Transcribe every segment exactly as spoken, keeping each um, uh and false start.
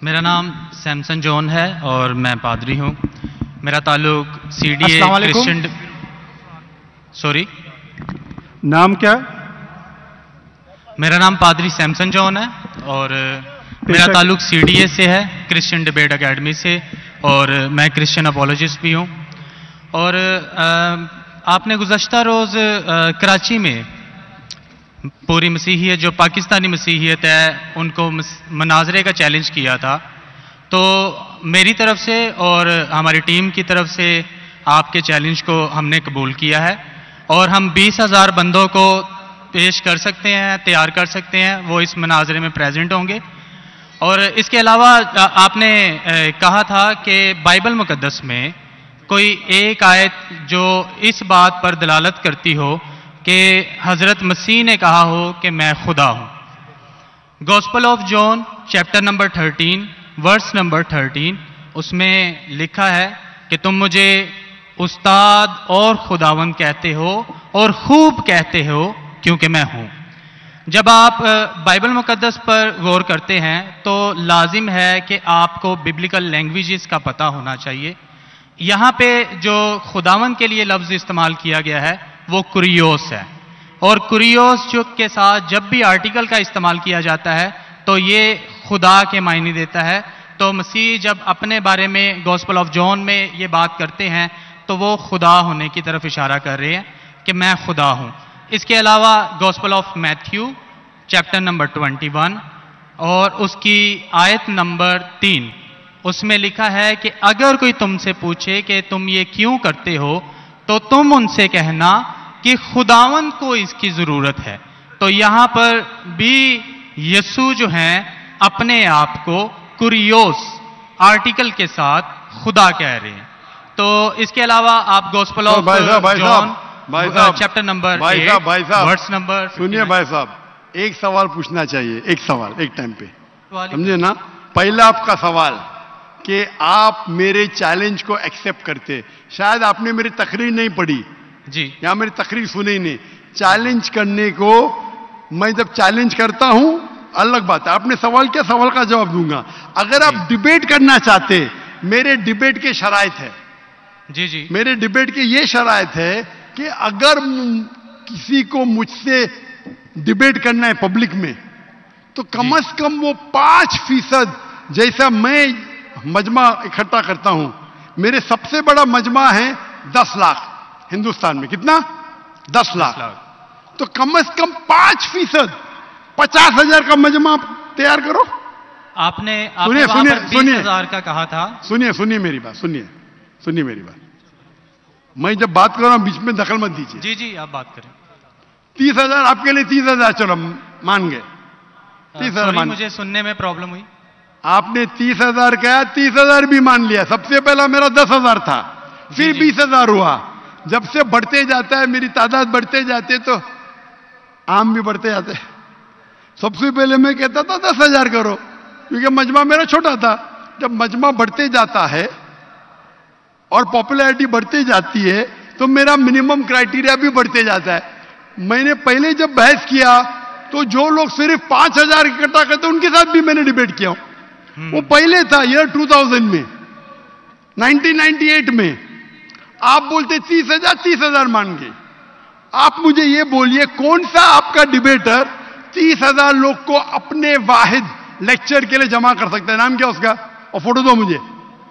मेरा नाम सैमसन जॉन है और मैं पादरी हूँ। मेरा ताल्लुक C D A Christian, sorry नाम क्या? मेरा नाम पादरी सैमसन जॉन है और मेरा ताल्लुक सी डी ए से है, क्रिश्चियन डिबेट एकेडमी से, और मैं क्रिश्चियन अपोलोजिस्ट भी हूँ। और आ, आपने गुज़श्ता रोज़ कराची में पूरी मसीहियत, जो पाकिस्तानी मसीहियत है, उनको मनाजरे का चैलेंज किया था। तो मेरी तरफ से और हमारी टीम की तरफ से आपके चैलेंज को हमने कबूल किया है और हम बीस हज़ार बंदों को पेश कर सकते हैं, तैयार कर सकते हैं, वो इस मनाजरे में प्रेजेंट होंगे। और इसके अलावा आपने कहा था कि बाइबल मुकद्दस में कोई एक आयत जो इस बात पर दलालत करती हो कि हज़रत मसीह ने कहा हो कि मैं खुदा हूँ। Gospel of John chapter number thirteen verse number thirteen, उसमें लिखा है कि तुम मुझे उस्ताद और खुदावंद कहते हो और खूब कहते हो क्योंकि मैं हूँ। जब आप बाइबल मुकद्दस पर गौर करते हैं तो लाजिम है कि आपको बिब्लिकल लैंग्वेजेस का पता होना चाहिए। यहाँ पे जो खुदावंद के लिए लफ्ज़ इस्तेमाल किया गया है वो कुरियोस है, और कुरियोस जो के साथ जब भी आर्टिकल का इस्तेमाल किया जाता है तो ये खुदा के मायने देता है। तो मसीह जब अपने बारे में गॉस्पेल ऑफ जॉन में ये बात करते हैं तो वो खुदा होने की तरफ इशारा कर रहे हैं कि मैं खुदा हूँ। इसके अलावा gospel of Matthew chapter number twenty one और उसकी आयत नंबर तीन, उसमें लिखा है कि अगर कोई तुमसे पूछे कि तुम ये क्यों करते हो तो तुम उनसे कहना कि खुदावंद को इसकी जरूरत है। तो यहां पर भी यीशु जो हैं अपने आप को कुरियोस आर्टिकल के साथ खुदा कह रहे हैं। तो इसके अलावा आप gospel of John chapter number verse number, सुनिए भाई साहब, एक सवाल पूछना चाहिए, एक सवाल एक टाइम पे, समझे ना। पहला आपका सवाल कि आप मेरे चैलेंज को एक्सेप्ट करते, शायद आपने मेरी तकरीर नहीं पढ़ी जी, या मेरी तकरीर सुनी नहीं। चैलेंज करने को मैं जब चैलेंज करता हूं अलग बात है, आपने सवाल किया, सवाल का जवाब दूंगा। अगर आप डिबेट करना चाहते, मेरे डिबेट के शराइत है जी जी, मेरे डिबेट के ये शराइत है कि अगर किसी को मुझसे डिबेट करना है पब्लिक में तो कम से कम वो पांच फीसद, जैसा मैं मजमा इकट्ठा करता हूं, मेरे सबसे बड़ा मजमा है दस लाख हिंदुस्तान में, कितना? दस लाख। तो कम से कम पांच फीसद पचास हजार का मजमा तैयार करो। आपने सुनिए सुनिए सुनिए हजार का कहा था, सुनिए सुनिए मेरी बात, सुनिए सुनिए मेरी बात। मैं जब बात कर रहा हूं बीच में दखल मत दीजिए। जी जी, आप बात करें। तीस हजार आपके लिए, तीस हजार चलो मान गए, तीस हजार मान, मुझे सुनने में प्रॉब्लम हुई। आपने तीस हजार कहा, तीस हजार भी मान लिया। सबसे पहला मेरा दस हजार था, फिर बीस हजार हुआ। जब से बढ़ते जाता है, मेरी तादाद बढ़ते जाते तो आम भी बढ़ते जाते। सबसे पहले मैं कहता था दस हजार करो, क्योंकि मजमा मेरा छोटा था। जब मजमा बढ़ते जाता है और पॉपुलैरिटी बढ़ती जाती है तो मेरा मिनिमम क्राइटेरिया भी बढ़ते जाता है। मैंने पहले जब बहस किया तो जो लोग सिर्फ पांच हजार इकट्ठा करते उनके साथ भी मैंने डिबेट किया। वो पहले था ईयर टू थाउजेंड में, नाइनटीन नाइंटी एट में। आप बोलते तीस हजार, तीस हजार मान गए। आप मुझे ये बोलिए कौन सा आपका डिबेटर तीस हजार लोग को अपने वाहिद लेक्चर के लिए जमा कर सकता है? नाम क्या उसका, और फोटो दो मुझे।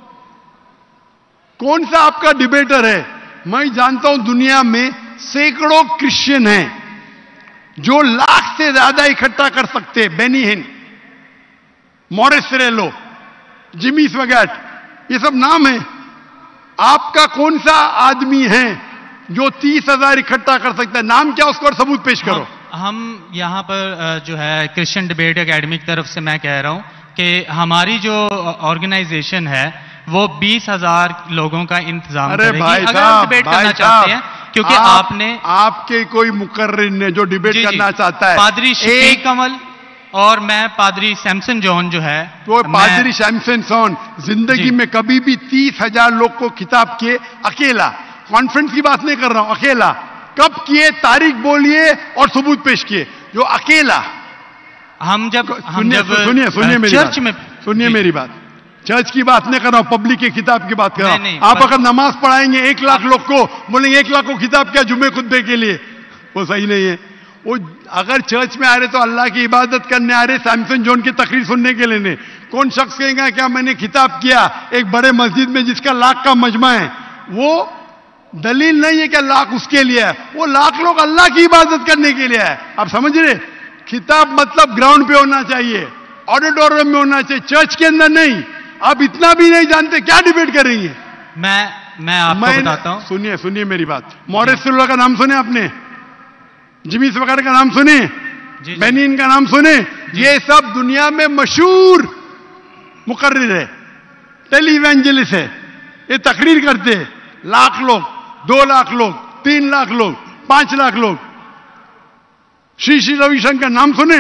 कौन सा आपका डिबेटर है? मैं जानता हूं दुनिया में सैकड़ों क्रिश्चियन हैं जो लाख से ज्यादा इकट्ठा कर सकते हैं। बेनी हिन, मॉरिस रेलो, जिमी स्वगैट, ये सब नाम है। आपका कौन सा आदमी है जो तीस हजार इकट्ठा कर सकता है? नाम क्या उसको और सबूत पेश करो। हम, हम यहाँ पर जो है क्रिश्चियन डिबेट एकेडमी की तरफ से मैं कह रहा हूँ कि हमारी जो ऑर्गेनाइजेशन है वो बीस हजार लोगों का इंतजाम अरे करेगी भाई अगर हम डिबेट करना चाहते हैं, क्योंकि आप, आपने आपके कोई मुकर्रिर ने जो डिबेट जी, करना जी, चाहता है, पादरी शफीक कमल और मैं पादरी सैमसन जॉन जो है, तो पादरी सैमसन जॉन जिंदगी में कभी भी तीस हजार लोग को खिताब किए अकेला, कॉन्फ्रेंस की बात नहीं कर रहा हूं, अकेला कब किए? तारीख बोलिए और सबूत पेश किए, जो अकेला। हम जब हम सुनिए जब सुनिए सुनिए मेरी चर्च में सुनिए मेरी बात, चर्च की बात नहीं कर रहा हूं, पब्लिक की किताब की बात कर रहा हूं। आप पर... अगर नमाज पढ़ाएंगे एक लाख लोग को, बोलेंगे एक लाख को किताब क्या जुम्मे खुतबे के लिए, वो सही नहीं है। वो अगर चर्च में आ रहे तो अल्लाह की इबादत करने आ रहे, सैमसन जॉन की तकरीर सुनने के लिए नहीं। कौन शख्स कहेगा क्या मैंने किताब किया एक बड़े मस्जिद में जिसका लाख का मजमा है, वो दलील नहीं है कि लाख उसके लिए है, वो लाख लोग अल्लाह की इबादत करने के लिए है। आप समझ रहे, किताब मतलब ग्राउंड पे होना चाहिए, ऑडिटोरियम में होना चाहिए, चर्च के अंदर नहीं। आप इतना भी नहीं जानते, क्या डिबेट करेंगे? मैं मैं आपको मैं बताता हूं। सुनिए सुनिए मेरी बात, मॉरिस सिल्वा का नाम सुने आपने, जिमी वगैरह का नाम सुने, बेनिन का नाम सुने, ये सब दुनिया में मशहूर मुकर्रिर है, टेली इवेंजलिस्ट है। ये तकरीर करते हैं, लाख लोग, दो लाख लोग, तीन लाख लोग, पांच लाख लोग। श्री श्री रविशंकर नाम सुने?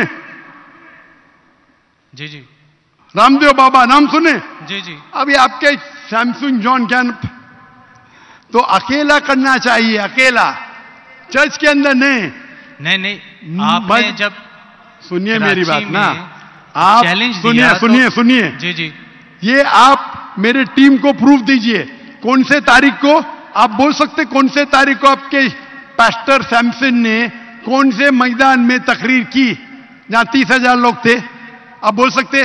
जी जी। रामदेव बाबा नाम सुने? जी जी। अभी आपके सैमसंग जॉन क्या, तो अकेला करना चाहिए, अकेला, चर्च के अंदर नहीं। नहीं नहीं, आपने जब सुनिए मेरी बात ना, आप सुनिए सुनिए तो... सुनिए जी जी। ये आप मेरे टीम को प्रूफ दीजिए, कौन से तारीख को आप बोल सकते, कौन से तारीख को आपके पास्टर सैमसन ने कौन से मैदान में तकरीर की जहां तीस हजार लोग थे? आप बोल सकते?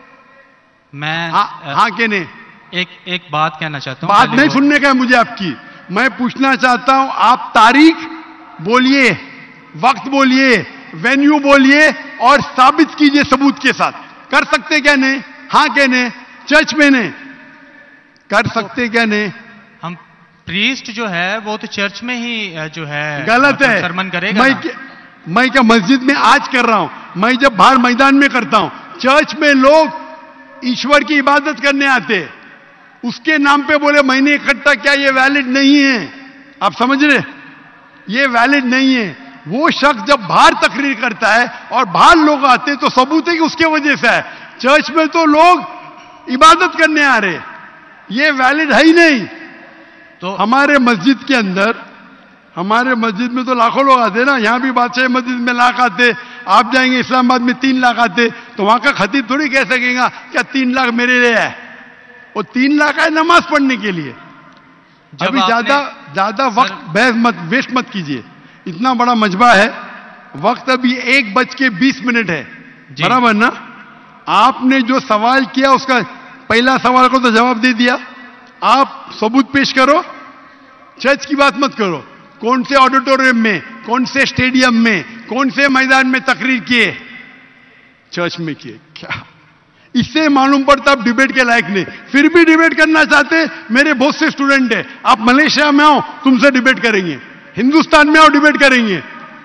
मैं हाँ हाँ के नहीं? एक एक बात कहना चाहता हूं। बात नहीं सुनने का है मुझे आपकी, मैं पूछना चाहता हूं, आप तारीख बोलिए, वक्त बोलिए, वेन्यू बोलिए और साबित कीजिए सबूत के साथ। कर सकते क्या नहीं? हाँ क्या नहीं? चर्च में नहीं कर सकते क्या नहीं? हम प्रीस्ट जो है वो तो चर्च में ही जो है गलत है, सरमन करेगा। मैं क्या, मैं क्या मस्जिद में आज कर रहा हूं, मैं जब बाहर मैदान में करता हूं। चर्च में लोग ईश्वर की इबादत करने आते, उसके नाम पे बोले मैंने इकट्ठा किया, ये वैलिड नहीं है। आप समझ रहे, ये वैलिड नहीं है। वो शख्स जब बाहर तकरीर करता है और बाहर लोग आते तो सबूत है कि उसके वजह से है। चर्च में तो लोग इबादत करने आ रहे, ये वैलिड है ही नहीं। तो हमारे मस्जिद के अंदर, हमारे मस्जिद में तो लाखों लोग आते ना, यहां भी बादशाह मस्जिद में लाख आते, आप जाएंगे इस्लामाबाद में तीन लाख आते, तो वहां का खतीब थोड़ी कह सकेगा क्या तीन लाख मेरे लिए है। वो तीन लाख है नमाज पढ़ने के लिए। अभी ज्यादा ज्यादा वक्त बहस मत वेस्ट मत कीजिए, इतना बड़ा मजबा है, वक्त अभी एक बज के बीस मिनट है, बराबर ना? आपने जो सवाल किया उसका पहला सवाल को तो जवाब दे दिया। आप सबूत पेश करो, चर्च की बात मत करो। कौन से ऑडिटोरियम में, कौन से स्टेडियम में, कौन से मैदान में तकरीर किए? चर्च में किए। क्या इससे मालूम पड़ता आप डिबेट के लायक नहीं। फिर भी डिबेट करना चाहते, मेरे बहुत से स्टूडेंट है, आप मलेशिया में आओ तुमसे डिबेट करेंगे, हिंदुस्तान में आओ डिबेट करेंगे।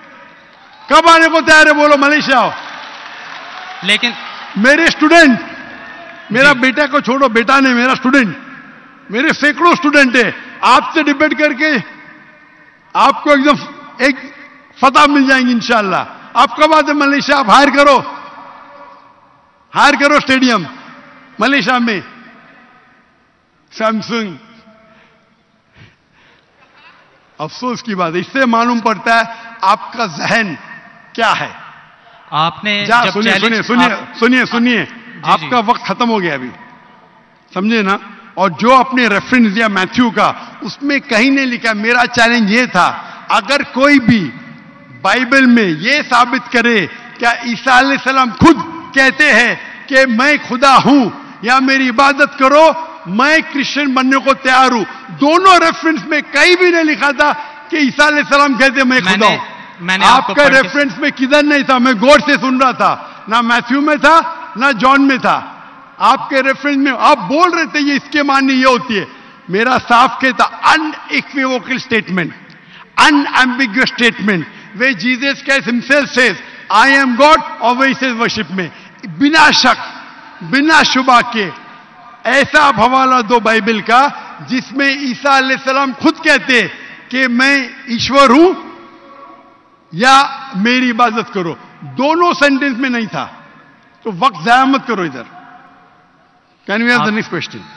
कब आने को तैयार है बोलो? मलेशिया आओ। लेकिन मेरे स्टूडेंट, मेरा बेटा को छोड़ो, बेटा नहीं, मेरा स्टूडेंट, मेरे सैकड़ों स्टूडेंट है, आपसे डिबेट करके आपको एकदम एक फतह मिल जाएंगे इंशाल्लाह। आप कब आते मलेशिया? आप हायर करो, हायर करो स्टेडियम मलेशिया में। सैमसंग, अफसोस की बात, इससे मालूम पड़ता है आपका जहन क्या है। आपने जब सुनिए सुनिए सुनिए सुनिए सुनिए आपका वक्त खत्म हो गया अभी, समझे ना? और जो आपने रेफरेंस दिया मैथ्यू का, उसमें कहीं नहीं लिखा। मेरा चैलेंज ये था, अगर कोई भी बाइबल में ये साबित करे क्या ईसा अलैहिस्सलाम खुद कहते हैं कि मैं खुदा हूं या मेरी इबादत करो, मैं क्रिश्चियन बनने को तैयार हूं। दोनों रेफरेंस में कहीं भी नहीं लिखा था कि ईसा अलैहिस्सलाम कहते मैं खुदा हूं। मैंने आपका रेफरेंस में किधर नहीं था, मैं गौर से सुन रहा था, ना मैथ्यू में था ना जॉन में था। आपके रेफरेंस में आप बोल रहे थे ये इसके माननी ये होती है। मेरा साफ कहता unequivocal statement, unambiguous statement, they Jesus Christ himself says I am God, और वे सेज वर्शिप में, बिना शक बिना शुबा के ऐसा आप हवाला दो बाइबल का जिसमें ईसा अलैहिस्सलाम खुद कहते कि मैं ईश्वर हूं या मेरी इबादत करो। दोनों सेंटेंस में नहीं था, तो वक्त जाया मत करो इधर। Can we have the next question?